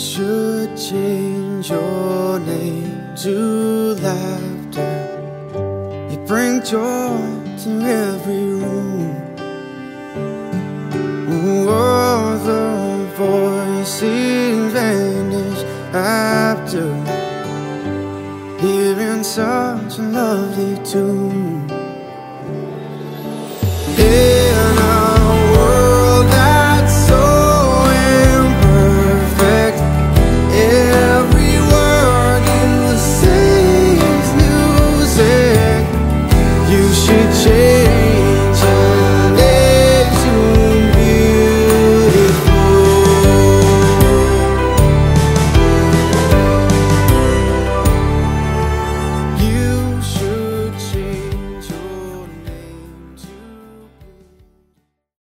should change your name to laughter. You bring joy to every room. All the voices vanish after hearing such a lovely tune.